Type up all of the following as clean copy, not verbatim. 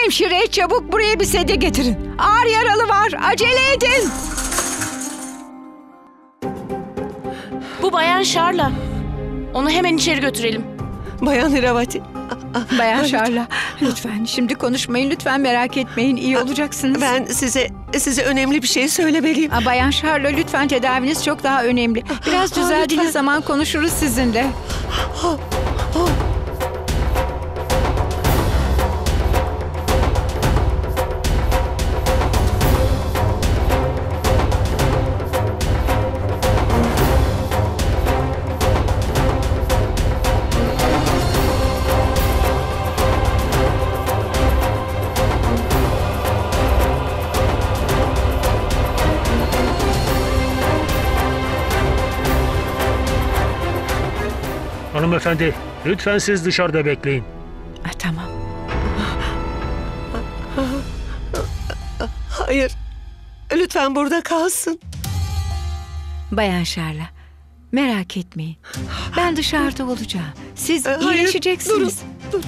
Hemşire, çabuk buraya bir sedye getirin. Ağır yaralı var. Acele edin. Bu Bayan Sharla. Onu hemen içeri götürelim. Bayan Iravati. Bayan Sharla, lütfen şimdi konuşmayın. Lütfen merak etmeyin. İyi olacaksınız. Ben size önemli bir şey söylemeliyim. Bayan Sharla, lütfen tedaviniz çok daha önemli. Biraz düzeldiğiniz lütfen. zaman konuşuruz sizinle. Hanımefendi, lütfen siz dışarıda bekleyin. Tamam. Hayır. Lütfen burada kalsın. Bayan Sharla, merak etmeyin. Ben dışarıda olacağım. Siz Hayır, iyileşeceksiniz.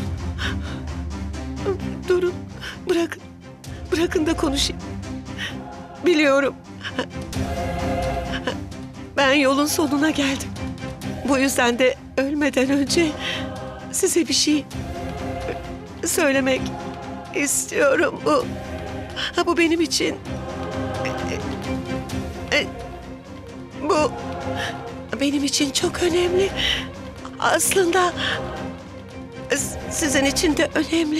Durun. Bırakın da konuşayım. Biliyorum. Ben yolun sonuna geldim. Bu yüzden de ölmeden önce size bir şey söylemek istiyorum. Bu benim için bu benim için çok önemli. Aslında sizin için de önemli.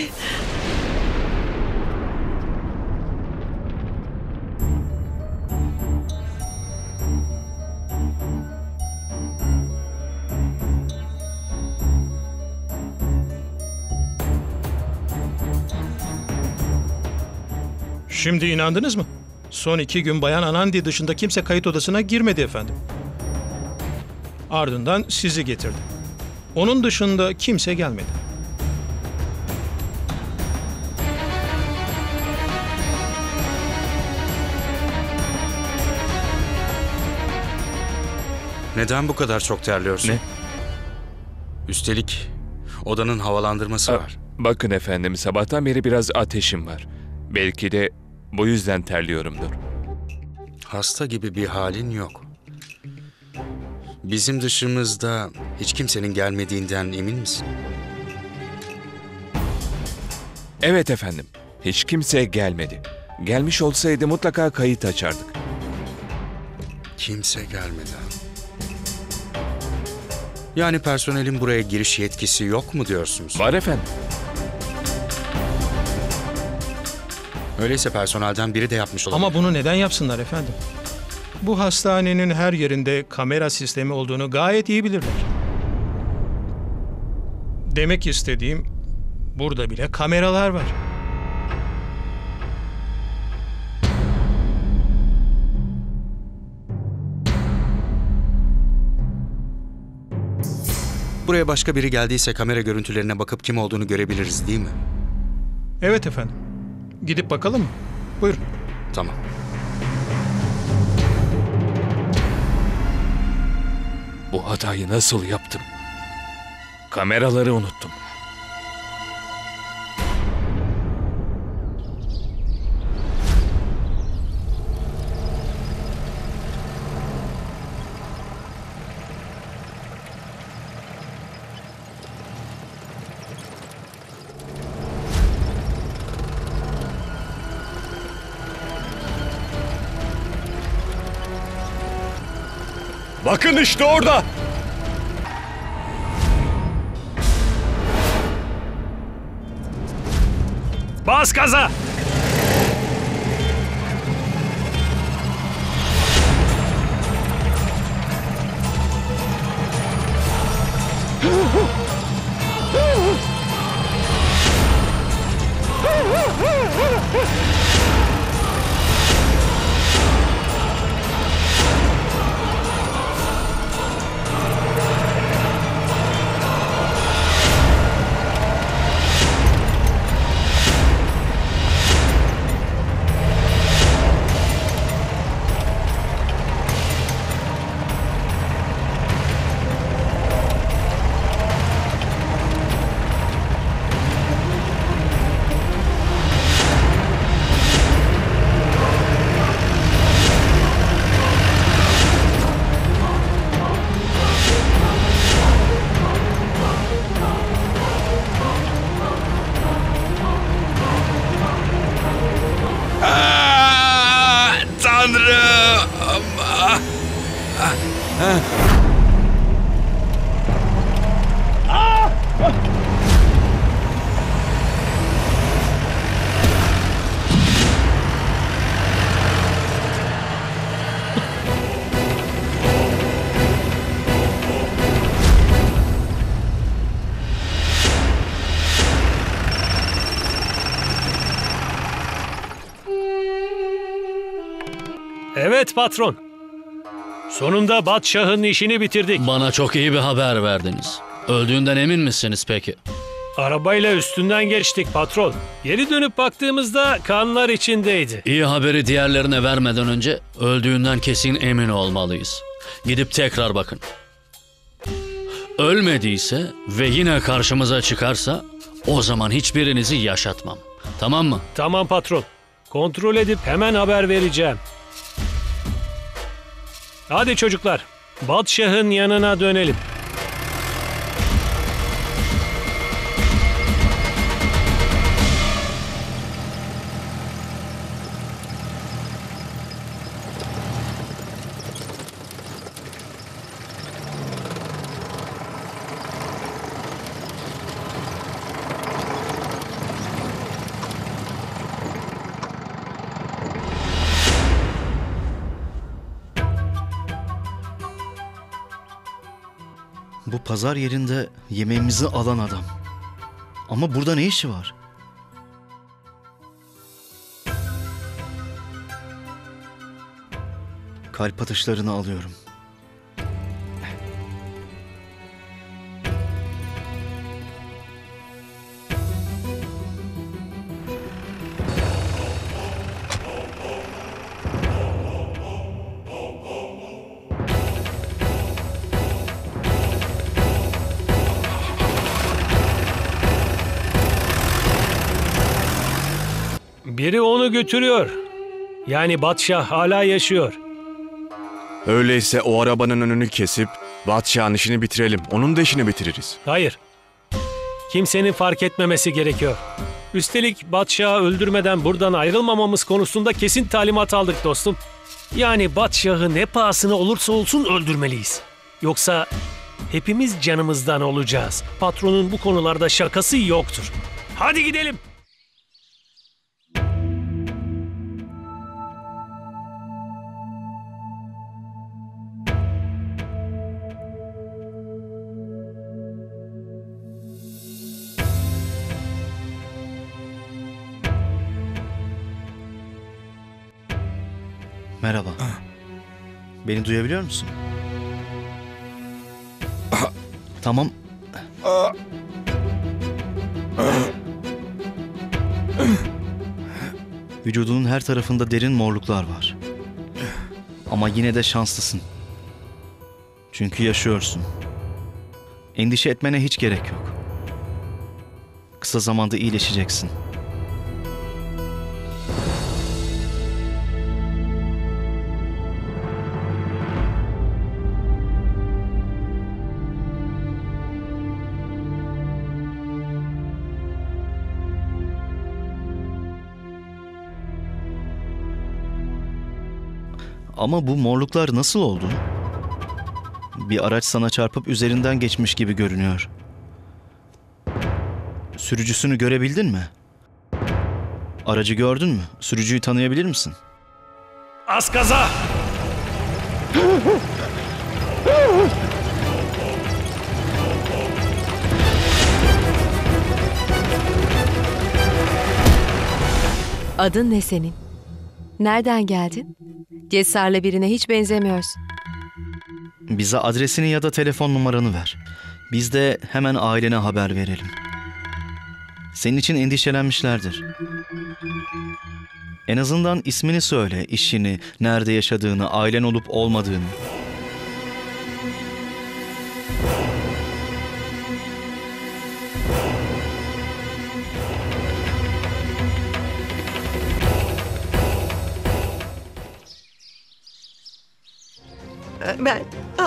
Şimdi inandınız mı? Son 2 gün Bayan Anandi dışında kimse kayıt odasına girmedi efendim. Ardından sizi getirdi. Onun dışında kimse gelmedi. Neden bu kadar çok terliyorsun? Ne? Üstelik odanın havalandırması var. Bakın efendim, sabahtan beri biraz ateşim var. Belki de bu yüzden terliyorumdur. Hasta gibi bir halin yok. Bizim dışımızda hiç kimsenin gelmediğinden emin misin? Evet efendim, hiç kimse gelmedi. Gelmiş olsaydı mutlaka kayıt açardık. Kimse gelmedi. Yani personelin buraya giriş yetkisi yok mu diyorsunuz? Var efendim. Öyleyse personelden biri de yapmış olabilir. Ama bunu neden yapsınlar efendim? Bu hastanenin her yerinde kamera sistemi olduğunu gayet iyi bilirler. Demek istediğim, burada bile kameralar var. Buraya başka biri geldiyse kamera görüntülerine bakıp kim olduğunu görebiliriz değil mi? Evet efendim. Gidip bakalım mı? Buyurun. Tamam. Bu hatayı nasıl yaptım? Kameraları unuttum. Bakın işte orada. Bas gaza. Evet patron. Sonunda Batşah'ın işini bitirdik. Bana çok iyi bir haber verdiniz. Öldüğünden emin misiniz peki? Arabayla üstünden geçtik patron. Geri dönüp baktığımızda kanlar içindeydi. İyi haberi diğerlerine vermeden önce öldüğünden kesin emin olmalıyız. Gidip tekrar bakın. Ölmediyse ve yine karşımıza çıkarsa o zaman hiçbirinizi yaşatmam. Tamam mı? Tamam patron. Kontrol edip hemen haber vereceğim. Hadi çocuklar, Batşah'ın yanına dönelim. Bu pazar yerinde yemeğimizi alan adam. Ama burada ne işi var? Kalp atışlarını alıyorum. Biri onu götürüyor. Yani Batşah hala yaşıyor. Öyleyse o arabanın önünü kesip Batşah'ın işini bitirelim. Onun da işini bitiririz. Hayır. Kimsenin fark etmemesi gerekiyor. Üstelik Batşah'ı öldürmeden buradan ayrılmamamız konusunda kesin talimat aldık dostum. Yani Batşah'ı ne pahasına olursa olsun öldürmeliyiz. Yoksa hepimiz canımızdan olacağız. Patronun bu konularda şakası yoktur. Hadi gidelim. Merhaba. Beni duyabiliyor musun? Tamam. Vücudunun her tarafında derin morluklar var. Ama yine de şanslısın. Çünkü yaşıyorsun. Endişe etmene hiç gerek yok. Kısa zamanda iyileşeceksin. Ama bu morluklar nasıl oldu? Bir araç sana çarpıp üzerinden geçmiş gibi görünüyor. Sürücüsünü görebildin mi? Aracı gördün mü? Sürücüyü tanıyabilir misin? Az gaza! Adın ne senin? Nereden geldin? Cesarlı birine hiç benzemiyorsun. Bize adresini ya da telefon numaranı ver. Biz de hemen ailene haber verelim. Senin için endişelenmişlerdir. En azından ismini söyle, işini, nerede yaşadığını, ailen olup olmadığını. Ben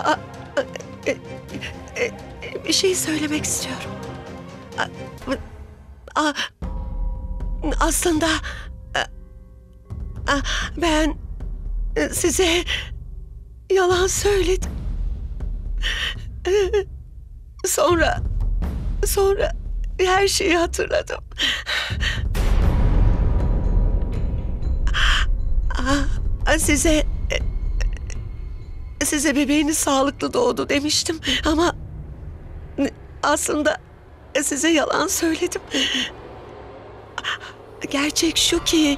bir şey söylemek istiyorum. Aslında ben size yalan söyledim. Sonra Sonra her şeyi hatırladım. Size bebeğiniz sağlıklı doğdu demiştim ama aslında size yalan söyledim. Gerçek şu ki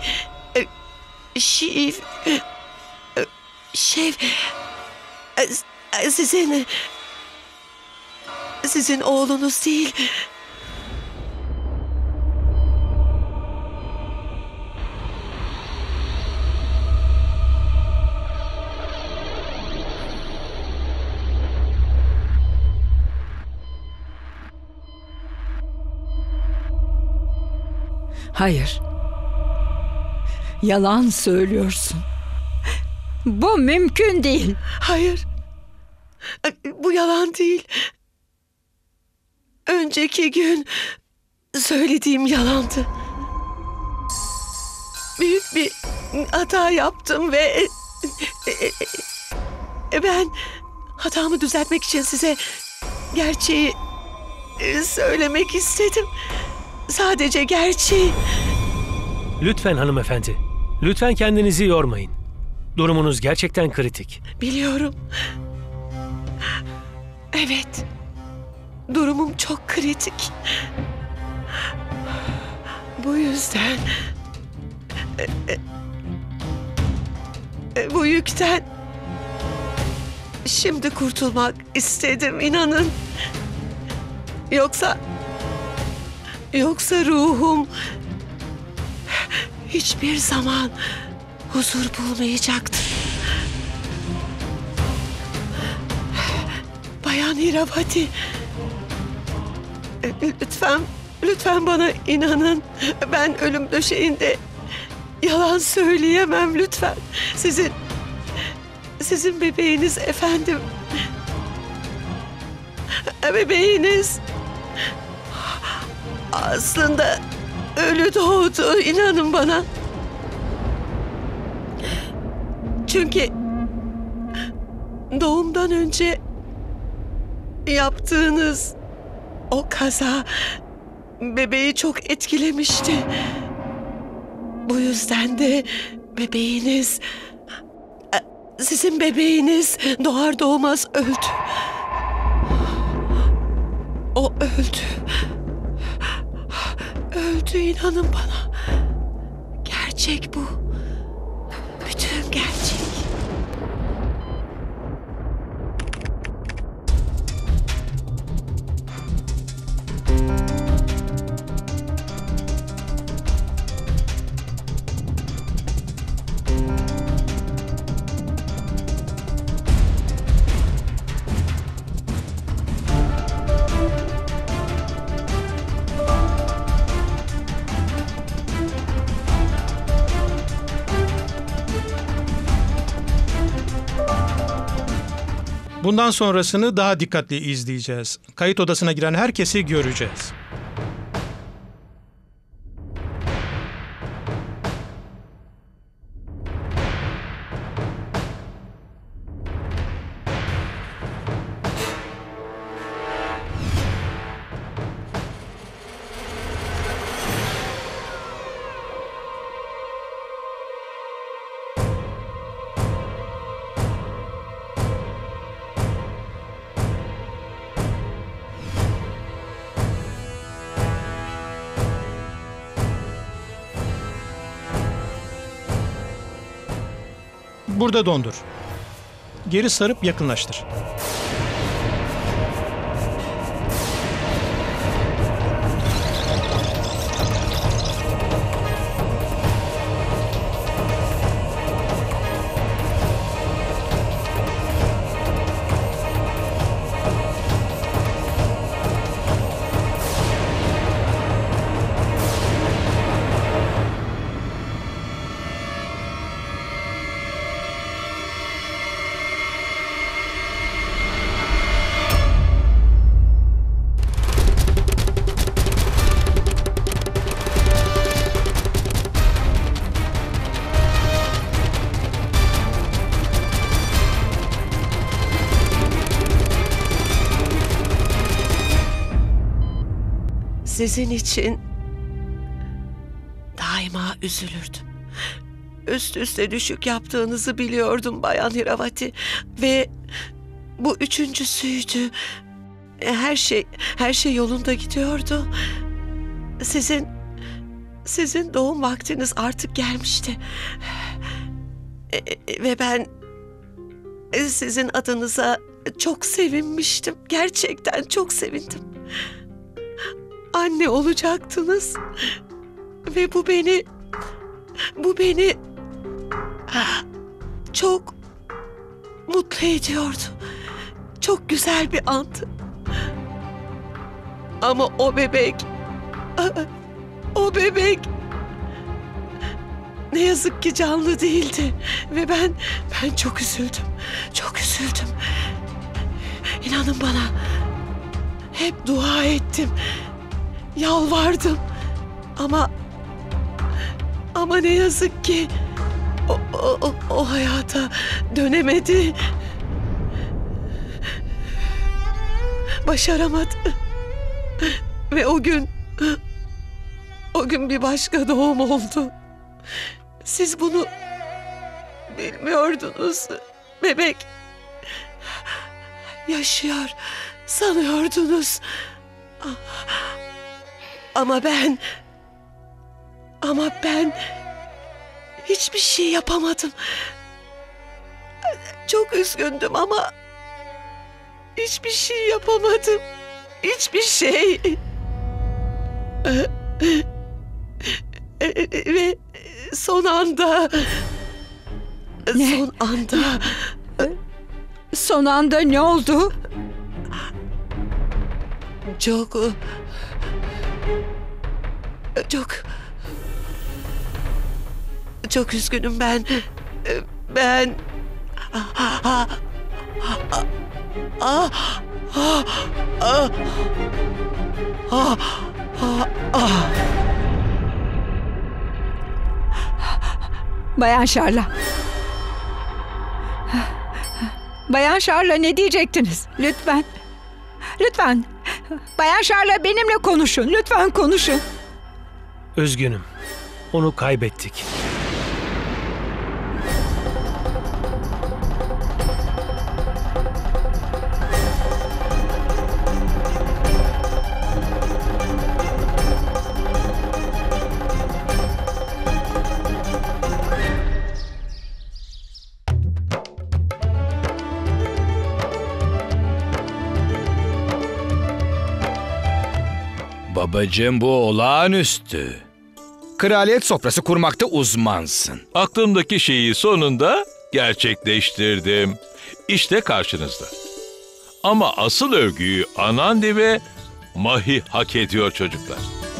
Şev sizin oğlunuz değil. Hayır. Yalan söylüyorsun. Bu mümkün değil. Hayır. Bu yalan değil. Önceki gün söylediğim yalandı. Büyük bir hata yaptım ve ben hatamı düzeltmek için size gerçeği söylemek istedim. Sadece gerçeği. Lütfen hanımefendi. Lütfen kendinizi yormayın. Durumunuz gerçekten kritik. Biliyorum. Evet. Durumum çok kritik. Bu yüzden bu yükten şimdi kurtulmak istedim, inanın. Yoksa ruhum hiçbir zaman huzur bulmayacaktı. Bayan Iravati, lütfen bana inanın. Ben ölüm döşeğinde yalan söyleyemem, lütfen. Sizin bebeğiniz efendim. Bebeğiniz aslında ölü doğdu, inanın bana. Çünkü doğumdan önce yaptığınız o kaza bebeği çok etkilemişti. Bu yüzden de sizin bebeğiniz doğar doğmaz öldü. O öldü. Öldü, inanın bana. Gerçek bu. Bütün gerçek. Bundan sonrasını daha dikkatli izleyeceğiz. Kayıt odasına giren herkesi göreceğiz. Burada dondur. Geri sarıp yakınlaştır. sizin için daima üzülürdüm. Üst üste düşük yaptığınızı biliyordum Bayan Hiravati ve bu üçüncüsüydü. Her şey yolunda gidiyordu. Sizin doğum vaktiniz artık gelmişti. Ve ben sizin adınıza çok sevinmiştim. Gerçekten çok sevindim. Anne olacaktınız. Ve bu beni çok mutlu ediyordu. Çok güzel bir andı. Ama o bebek ne yazık ki canlı değildi. Ve ben çok üzüldüm. Çok üzüldüm. İnanın bana, hep dua ettim. Yalvardım. Ama ne yazık ki o hayata dönemedi. Başaramadı. Ve o gün bir başka doğum oldu. Siz bunu bilmiyordunuz. Bebek yaşıyor sanıyordunuz. Ama ben hiçbir şey yapamadım. Çok üzgündüm ama hiçbir şey yapamadım. Hiçbir şey. Ve son anda ne oldu? Çok üzgünüm ben. Bayan Şarla. Bayan Şarla, ne diyecektiniz? Lütfen. Lütfen. Bayan Şarla, benimle konuşun. Lütfen konuşun. Üzgünüm. Onu kaybettik. Babacığım, bu olağanüstü. Kraliyet sofrası kurmakta uzmansın. Aklımdaki şeyi sonunda gerçekleştirdim. İşte karşınızda. Ama asıl övgüyü Anandi ve Mahi hak ediyor çocuklar.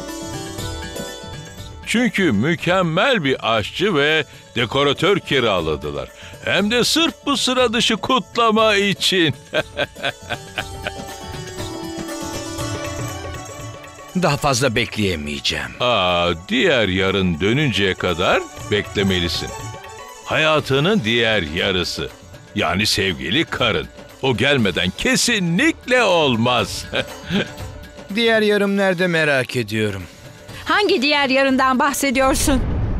Çünkü mükemmel bir aşçı ve dekoratör kiraladılar. Hem de sırf bu sıra dışı kutlama için. Daha fazla bekleyemeyeceğim. Diğer yarın dönünceye kadar beklemelisin. Hayatının diğer yarısı. Yani sevgili karın. O gelmeden kesinlikle olmaz. Diğer yarım nerede merak ediyorum. Hangi diğer yarından bahsediyorsun?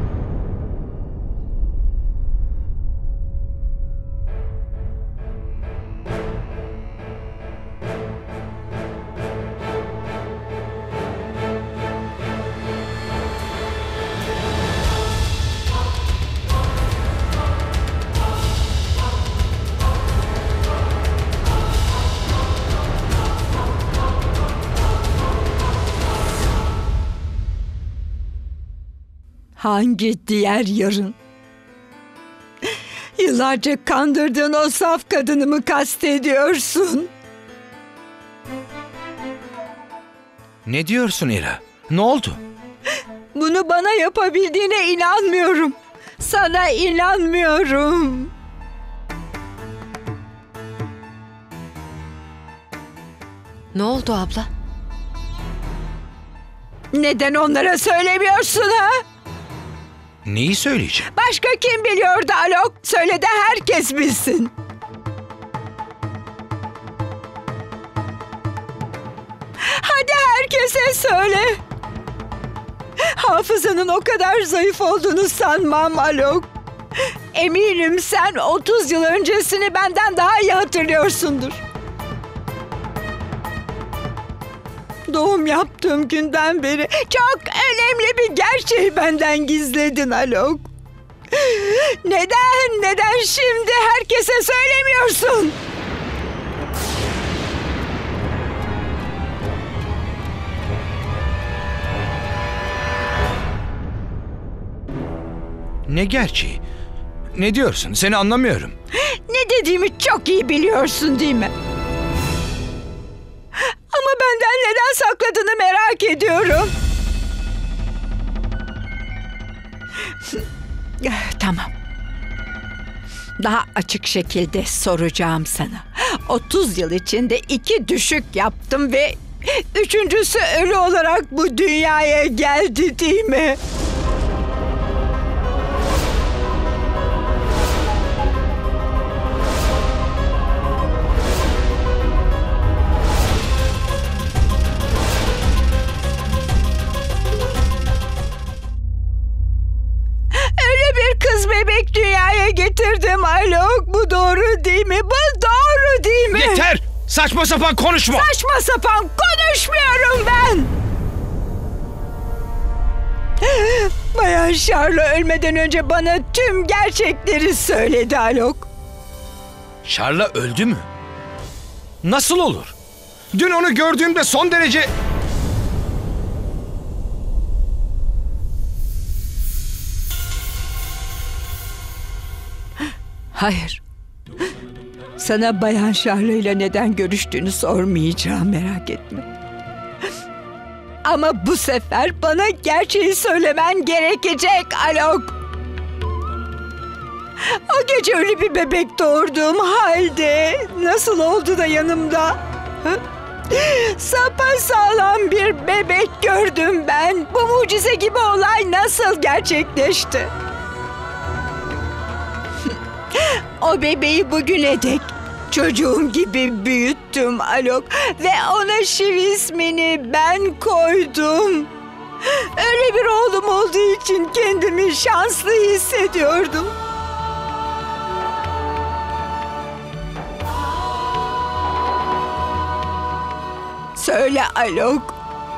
Hangi diğer yarın? Yıllarca kandırdığın o saf kadını mı kastediyorsun? Ne diyorsun İra? Ne oldu? Bunu bana yapabildiğine inanmıyorum. Sana inanmıyorum. Ne oldu abla? Neden onlara söylemiyorsun ha? Neyi söyleyeceğim? Başka kim biliyordu Alok? Söyle de herkes bilsin. Hadi herkes Herkese söyle. Hafızanın o kadar zayıf olduğunu sanmam Alok. Eminim sen 30 yıl öncesini benden daha iyi hatırlıyorsundur. Doğum yaptığım günden beri çok önemli bir gerçeği benden gizledin Alok. Neden şimdi herkese söylemiyorsun? Ne gerçeği? Ne diyorsun? Seni anlamıyorum. Ne dediğimi çok iyi biliyorsun değil mi? Ama benden neden sakladığını merak ediyorum. Tamam. Daha açık şekilde soracağım sana. 30 yıl içinde 2 düşük yaptım ve 3.'sü ölü olarak bu dünyaya geldi değil mi? Kız bebek dünyaya getirdim Alok. Bu doğru değil mi? Bu doğru değil mi? Yeter! Saçma sapan konuşma! Saçma sapan konuşmuyorum ben. Bayan Charlotte ölmeden önce bana tüm gerçekleri söyledi Alok. Charlotte öldü mü? Nasıl olur? Dün onu gördüğümde son derece... Hayır. Sana Bayan Charlotte ile neden görüştüğünü sormayacağım, merak etme. Ama bu sefer bana gerçeği söylemen gerekecek Alok. O gece ölü bir bebek doğurduğum halde nasıl oldu da yanımda? Sapasağlam bir bebek gördüm ben. Bu mucize gibi olay nasıl gerçekleşti? O bebeği bugüne dek çocuğum gibi büyüttüm Alok ve ona Shiv ismini ben koydum. Öyle bir oğlum olduğu için kendimi şanslı hissediyordum. Söyle Alok.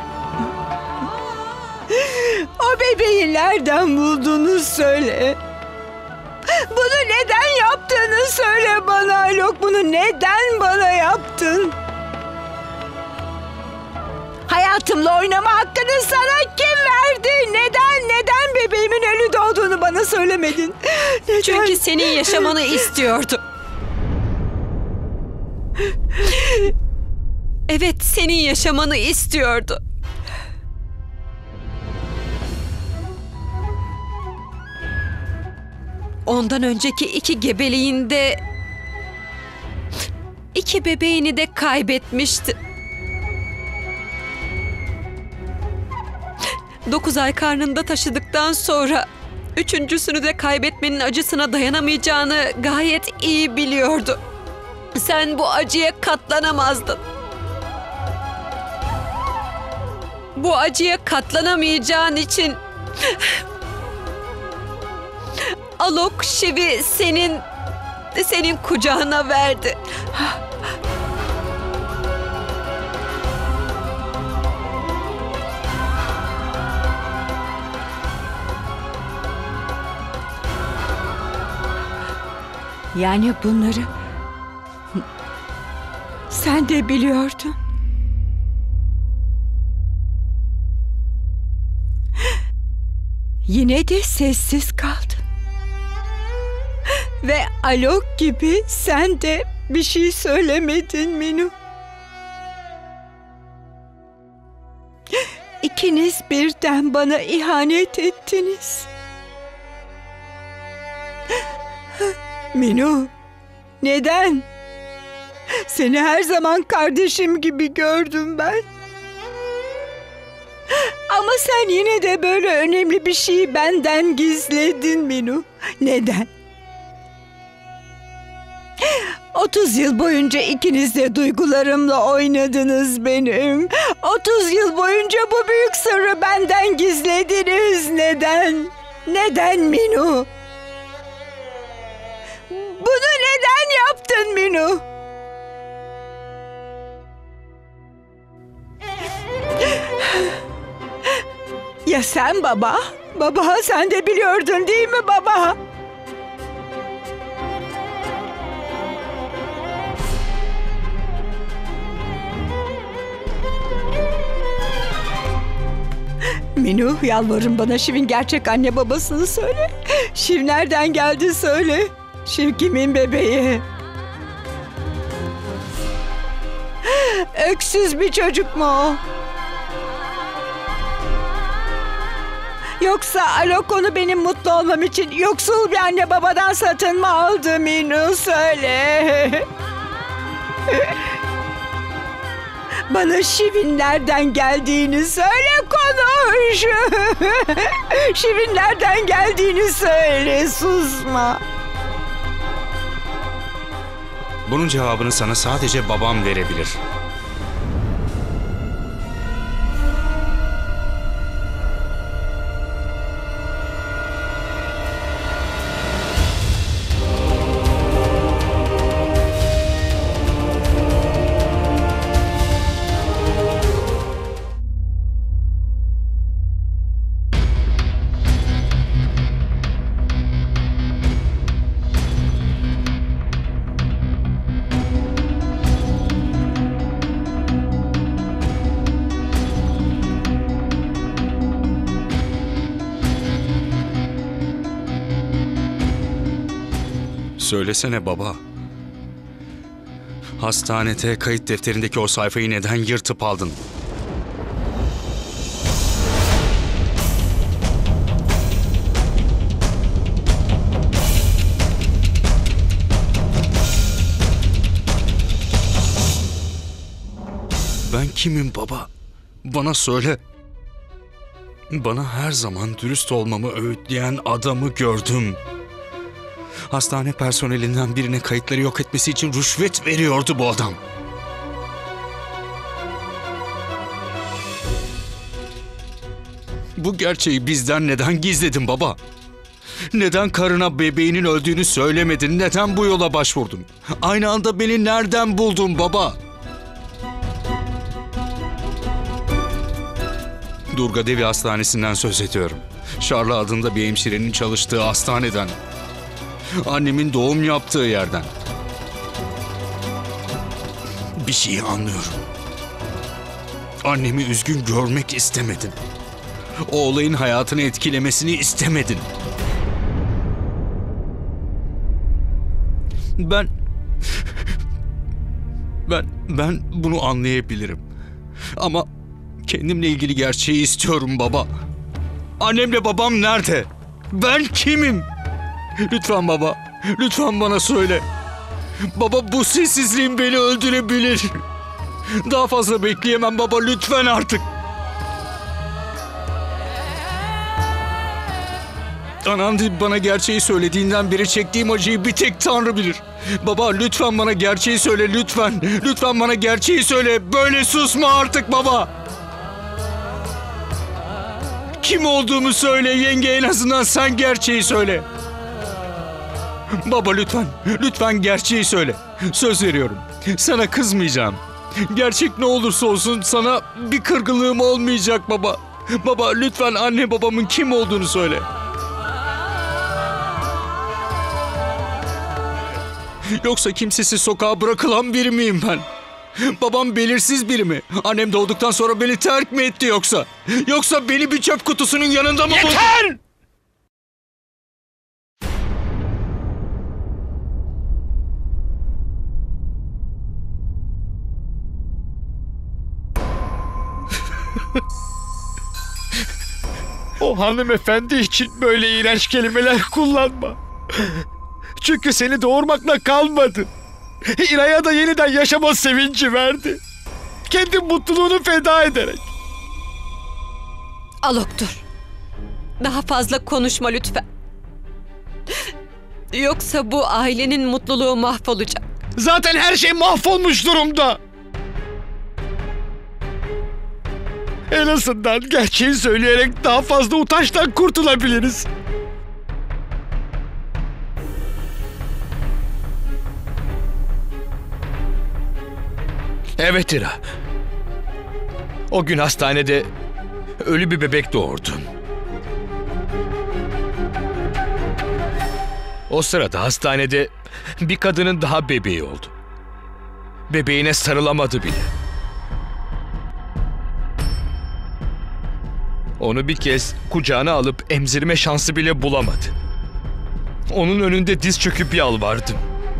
O bebeği nereden bulduğunu söyle. Bunu neden yaptığını söyle bana Alok. Bunu neden bana yaptın? Hayatımla oynama hakkını sana kim verdi? Neden bebeğimin ölü doğduğunu bana söylemedin? Neden? Çünkü senin yaşamanı istiyordu. Evet, senin yaşamanı istiyordu. Ondan önceki 2 gebeliğinde 2 bebeğini de kaybetmişti. 9 ay karnında taşıdıktan sonra 3.'sünü de kaybetmenin acısına dayanamayacağını gayet iyi biliyordu. Sen bu acıya katlanamazdın. Bu acıya katlanamayacağın için Alok Shiv'i senin kucağına verdi. Yani bunları sen de biliyordun. Yine de sessiz kaldın. Ve Alok gibi sen de bir şey söylemedin Minu. İkiniz birden bana ihanet ettiniz. Minu, neden? Seni her zaman kardeşim gibi gördüm ben. Ama sen yine de böyle önemli bir şeyi benden gizledin Minu. Neden? 30 yıl boyunca ikiniz de duygularımla oynadınız benim. 30 yıl boyunca bu büyük sırrı benden gizlediniz. Neden? Neden Minu? Bunu neden yaptın Minu? Ya sen baba? Baba sen de biliyordun değil mi baba? Minu, yalvarırım bana Şiv'in gerçek anne babasını söyle. Şiv nereden geldi söyle. Şiv kimin bebeği? Öksüz bir çocuk mu o? Yoksa Alok onu benim mutlu olmam için yoksul bir anne babadan satın mı aldı Minu söyle. Bana Şiv'in nereden geldiğini söyle konuş. Şiv'in nereden geldiğini söyle, susma. Bunun cevabını sana sadece babam verebilir. Söylesene baba. Hastanede kayıt defterindeki o sayfayı neden yırtıp aldın? Ben kimim baba? Bana söyle. Bana her zaman dürüst olmamı öğütleyen adamı gördüm. Hastane personelinden birine kayıtları yok etmesi için rüşvet veriyordu bu adam. Bu gerçeği bizden neden gizledin baba? Neden karına bebeğinin öldüğünü söylemedin? Neden bu yola başvurdun? Aynı anda beni nereden buldun baba? Durga Devi Hastanesi'nden söz ediyorum. Sharla adında bir hemşirenin çalıştığı hastaneden. Annemin doğum yaptığı yerden. Bir şeyi anlıyorum. Annemi üzgün görmek istemedin. O olayın hayatını etkilemesini istemedin. Ben bunu anlayabilirim. Ama kendimle ilgili gerçeği istiyorum baba. Annemle babam nerede? Ben kimim? Lütfen baba, lütfen bana söyle. Baba, bu sessizliğin beni öldürebilir. Daha fazla bekleyemem baba, lütfen artık. Anandi bana gerçeği söylediğinden beri çektiğim acıyı bir tek Tanrı bilir. Baba, lütfen bana gerçeği söyle, lütfen. Lütfen bana gerçeği söyle. Böyle susma artık baba. Kim olduğumu söyle yenge, en azından sen gerçeği söyle. Baba lütfen, lütfen gerçeği söyle. Söz veriyorum, sana kızmayacağım. Gerçek ne olursa olsun sana bir kırgınlığım olmayacak baba. Baba lütfen anne babamın kim olduğunu söyle. Yoksa kimsesiz sokağa bırakılan biri miyim ben? Babam belirsiz biri mi? Annem doğduktan sonra beni terk mi etti yoksa? Yoksa beni bir çöp kutusunun yanında mı buldu? Yeter! O hanımefendi için böyle iğrenç kelimeler kullanma. Çünkü seni doğurmakla kalmadı. İra'ya da yeniden yaşama sevinci verdi. Kendi mutluluğunu feda ederek. Alok dur. Daha fazla konuşma lütfen. Yoksa bu ailenin mutluluğu mahvolacak. Zaten her şey mahvolmuş durumda. En azından gerçeği söyleyerek daha fazla utançtan kurtulabiliriz. Evet İra. O gün hastanede ölü bir bebek doğurdun. O sırada hastanede bir kadının daha bebeği oldu. Bebeğine sarılamadı bile. Onu bir kez kucağına alıp emzirme şansı bile bulamadı. Onun önünde diz çöküp yalvardım.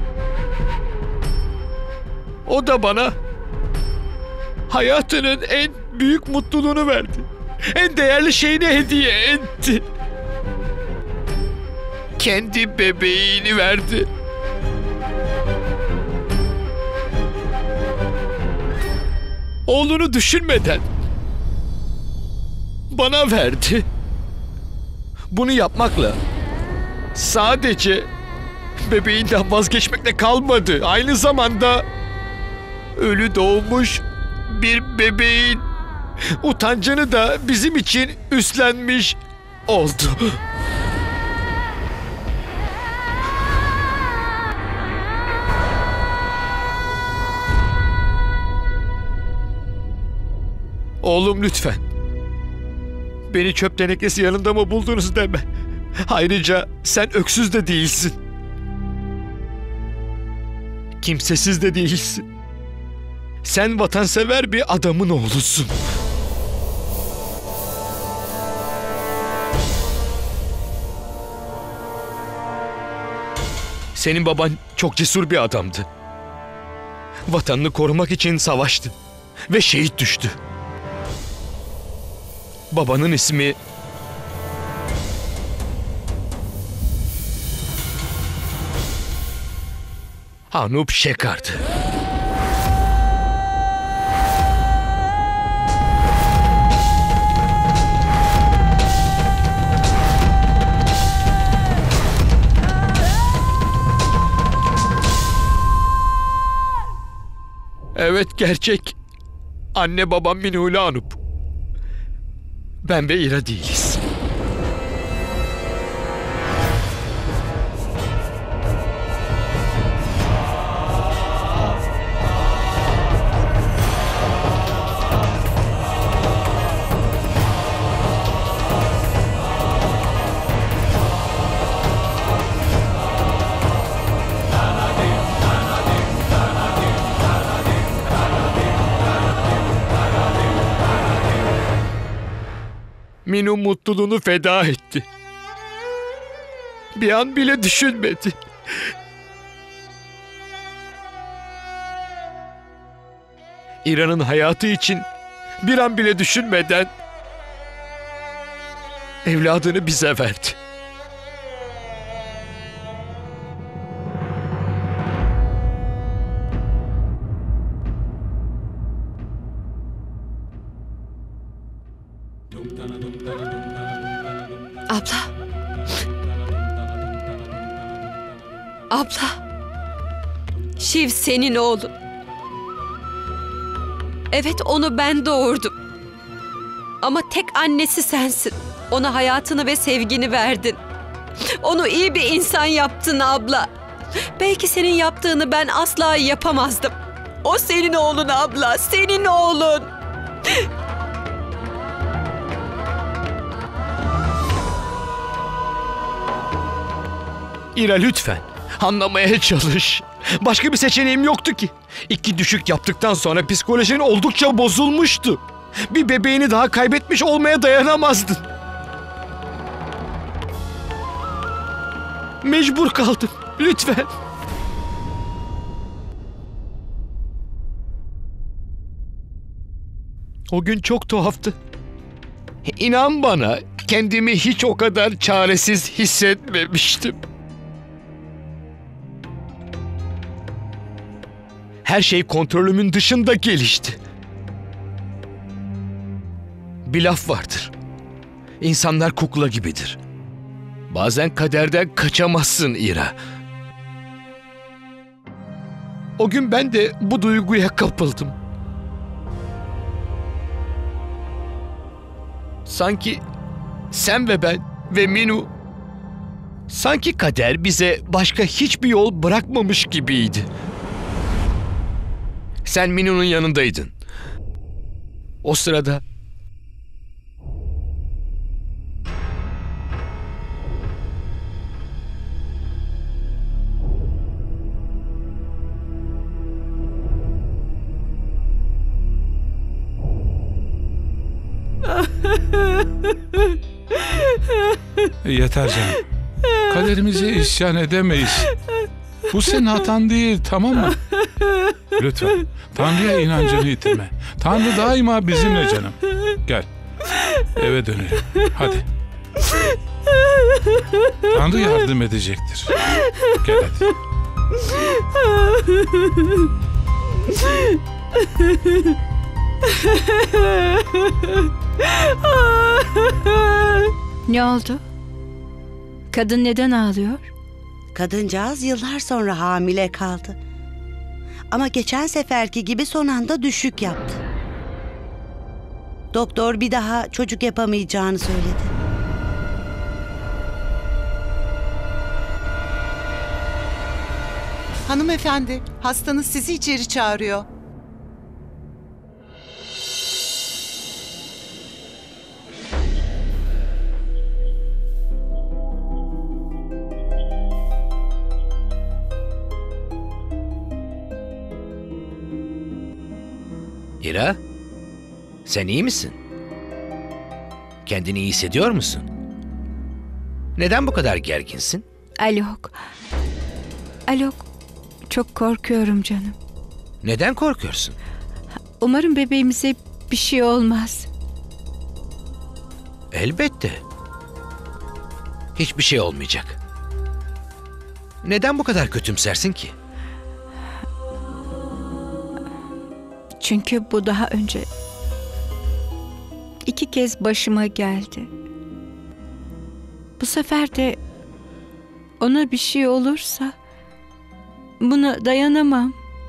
O da bana hayatının en büyük mutluluğunu verdi. En değerli şeyini hediye etti. Kendi bebeğini verdi. Oğlunu düşünmeden bana verdi. Bunu yapmakla sadece bebeğinden vazgeçmekle kalmadı. Aynı zamanda ölü doğmuş bir bebeğin utancını da bizim için üstlenmiş oldu. Oğlum lütfen. Beni çöp tenekesi yanında mı buldunuz deme. Ayrıca sen öksüz de değilsin. Kimsesiz de değilsin. Sen vatansever bir adamın oğlusun. Senin baban çok cesur bir adamdı. Vatanını korumak için savaştı ve şehit düştü. Babanın ismi Anup Şekar'dı. Evet, gerçek. Anne babam Minhule Anup. Ben ve İra değiliz. Minu mutluluğunu feda etti. Bir an bile düşünmedi. İra'nın hayatı için bir an bile düşünmeden evladını bize verdi. Abla. Abla. Şiv senin oğlun. Evet, onu ben doğurdum. Ama tek annesi sensin. Ona hayatını ve sevgini verdin. Onu iyi bir insan yaptın abla. Belki senin yaptığını ben asla yapamazdım. O senin oğlun abla, senin oğlun. İra lütfen anlamaya çalış. Başka bir seçeneğim yoktu ki. 2 düşük yaptıktan sonra psikolojin oldukça bozulmuştu. Bir bebeğini daha kaybetmiş olmaya dayanamazdın. Mecbur kaldım. Lütfen. O gün çok tuhaftı. İnan bana, kendimi hiç o kadar çaresiz hissetmemiştim. Her şey kontrolümün dışında gelişti. Bir laf vardır. İnsanlar kukla gibidir. Bazen kaderden kaçamazsın İra. O gün ben de bu duyguya kapıldım. Sanki sen ve ben ve Minu, sanki kader bize başka hiçbir yol bırakmamış gibiydi. Sen Minu'nun yanındaydın. O sırada Yeter canım. Kaderimize isyan edemeyiz. Bu senin hatan değil, tamam mı? Lütfen Tanrı'ya inancını yitirme. Tanrı daima bizimle canım. Gel. Eve dönelim. Hadi. Tanrı yardım edecektir. Gel hadi. Ne oldu? Kadın neden ağlıyor? Kadıncağız yıllar sonra hamile kaldı. Ama geçen seferki gibi son anda düşük yaptı. Doktor bir daha çocuk yapamayacağını söyledi. Hanımefendi, hastanız sizi içeri çağırıyor. İra, sen iyi misin? Kendini iyi hissediyor musun? Neden bu kadar gerginsin? Alok. Alok, çok korkuyorum canım. Neden korkuyorsun? Umarım bebeğimize bir şey olmaz. Elbette. Hiçbir şey olmayacak. Neden bu kadar kötümsersin ki? Çünkü bu daha önce 2 kez başıma geldi. Bu sefer de ona bir şey olursa buna dayanamam.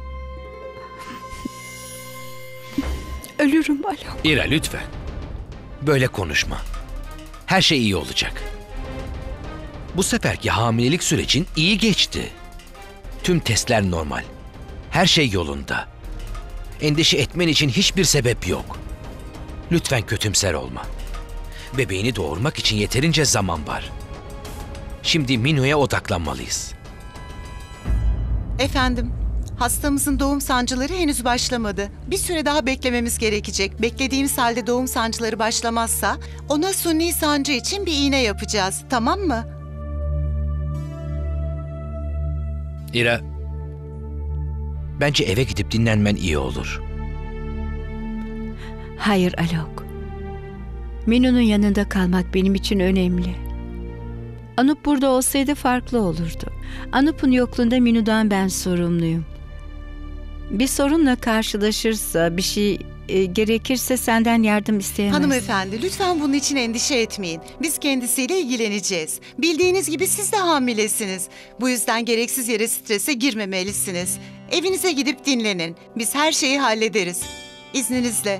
Ölürüm Alok. İra lütfen. Böyle konuşma. Her şey iyi olacak. Bu seferki hamilelik sürecin iyi geçti. Tüm testler normal. Her şey yolunda. Endişe etmen için hiçbir sebep yok. Lütfen kötümser olma. Bebeğini doğurmak için yeterince zaman var. Şimdi Minu'ya odaklanmalıyız. Efendim, hastamızın doğum sancıları henüz başlamadı. Bir süre daha beklememiz gerekecek. Beklediğimiz halde doğum sancıları başlamazsa ona suni sancı için bir iğne yapacağız. Tamam mı? İra, bence eve gidip dinlenmen iyi olur. Hayır Alok. Minu'nun yanında kalmak benim için önemli. Anup burada olsaydı farklı olurdu. Anup'un yokluğunda Minu'dan ben sorumluyum. Bir sorunla karşılaşırsa, bir şey gerekirse senden yardım isteyemez. Hanımefendi, lütfen bunun için endişe etmeyin. Biz kendisiyle ilgileneceğiz. Bildiğiniz gibi siz de hamilesiniz. Bu yüzden gereksiz yere strese girmemelisiniz. Evinize gidip dinlenin. Biz her şeyi hallederiz. İzninizle.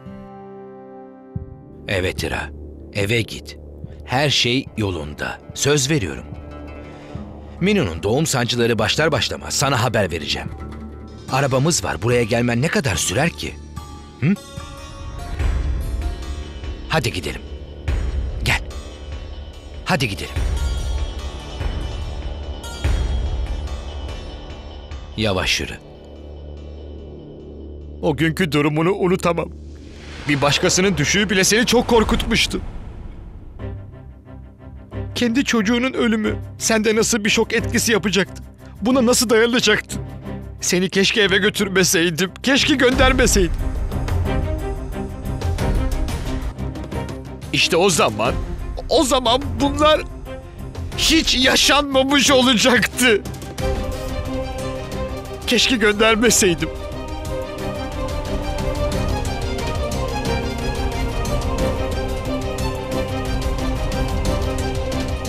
Evet İra, eve git. Her şey yolunda. Söz veriyorum. Minu'nun doğum sancıları başlar başlamaz sana haber vereceğim. Arabamız var. Buraya gelmen ne kadar sürer ki? Hı? Hadi gidelim. Gel. Hadi gidelim. Yavaş yürü. O günkü durumunu unutamam. Bir başkasının düşüğü bile seni çok korkutmuştu. Kendi çocuğunun ölümü sende nasıl bir şok etkisi yapacaktı? Buna nasıl dayanacaktın? Seni keşke eve götürmeseydim, keşke göndermeseydim. İşte o zaman bunlar hiç yaşanmamış olacaktı. Keşke göndermeseydim.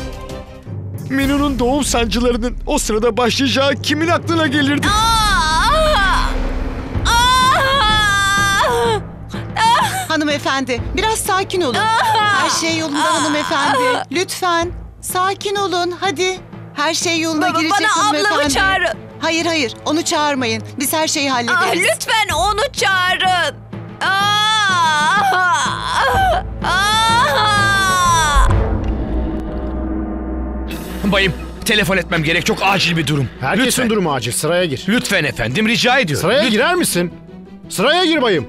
Minu'nun doğum sancılarının o sırada başlayacağı kimin aklına gelirdi? Hanımefendi, biraz sakin olun. Her şey yolunda hanımefendi. Lütfen, sakin olun hadi. Her şey yoluna girecek bana hanımefendi. ablamı çağırın. Hayır, onu çağırmayın. Biz her şeyi hallederiz. Lütfen onu çağırın. Bayım, telefon etmem gerek. Çok acil bir durum. Herkesin durumu acil. Sıraya gir. Lütfen efendim, rica ediyorum. Sıraya girer misin? Sıraya gir bayım.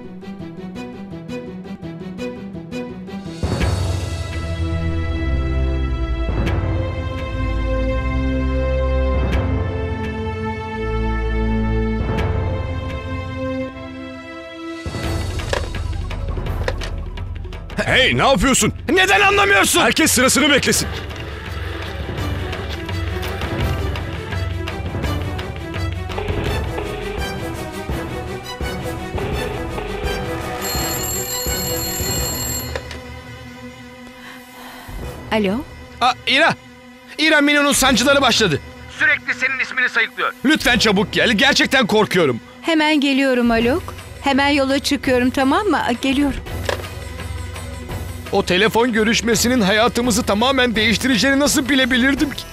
Hey, ne yapıyorsun? Neden anlamıyorsun? Herkes sırasını beklesin. Alo? İra! İra, Minu'nun sancıları başladı. Sürekli senin ismini sayıklıyor. Lütfen çabuk gel. Gerçekten korkuyorum. Hemen geliyorum Alok. Hemen yola çıkıyorum, tamam mı? Geliyorum. O telefon görüşmesinin hayatımızı tamamen değiştireceğini nasıl bilebilirdim ki?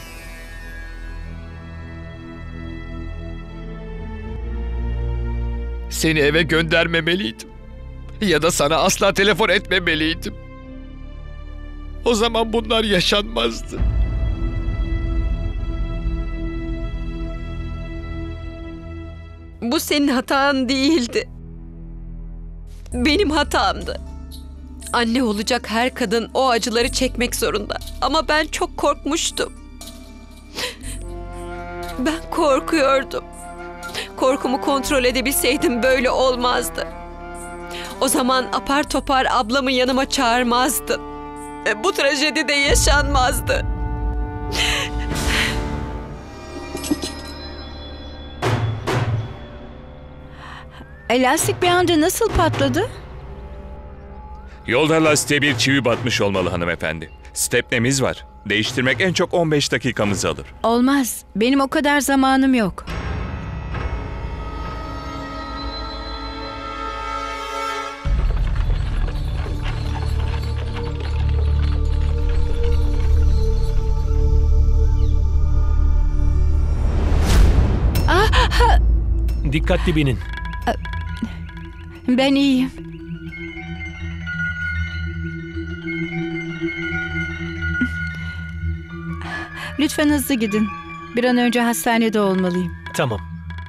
Seni eve göndermemeliydim. Ya da sana asla telefon etmemeliydim. O zaman bunlar yaşanmazdı. Bu senin hatan değildi. Benim hatamdı. Anne olacak her kadın o acıları çekmek zorunda. Ama ben çok korkmuştum. Ben korkuyordum. Korkumu kontrol edebilseydim böyle olmazdı. O zaman apar topar ablamı yanıma çağırmazdın. Bu trajedi de yaşanmazdı. Lastik bir anda nasıl patladı? Yolda lastiğe bir çivi batmış olmalı hanımefendi. Stepnemiz var. Değiştirmek en çok 15 dakikamızı alır. Olmaz. Benim o kadar zamanım yok. Dikkatli binin. Ben iyiyim. Lütfen hızlı gidin. Bir an önce hastanede olmalıyım. Tamam.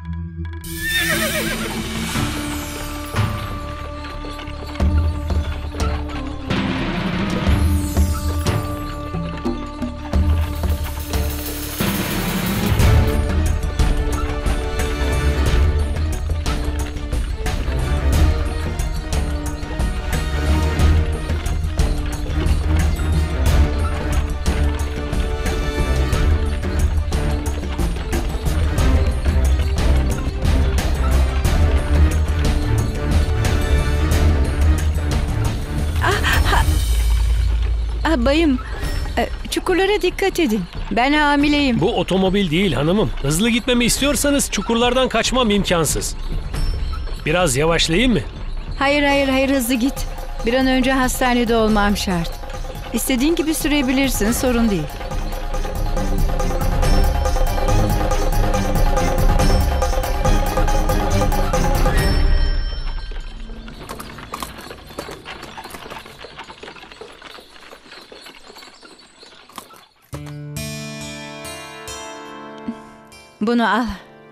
Bayım, çukurlara dikkat edin. Ben hamileyim. Bu otomobil değil hanımım. Hızlı gitmemi istiyorsanız çukurlardan kaçmam imkansız. Biraz yavaşlayayım mı? Hayır hızlı git. Bir an önce hastanede olmam şart. İstediğin gibi sürebilirsin, sorun değil. Bunu al.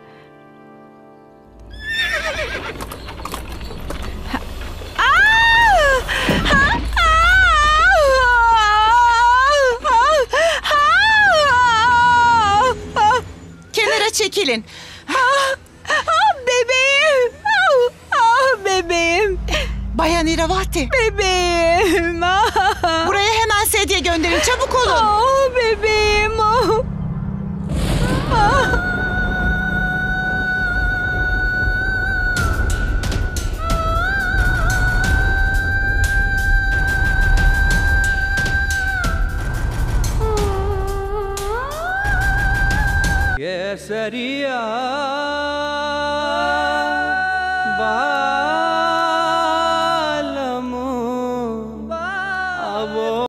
Kenara çekilin. Bebeğim. Bebeğim. Bayan Iravati. Bebeğim. Buraya hemen sedye gönderin. Çabuk olun. Bebeğim. केसरिया बा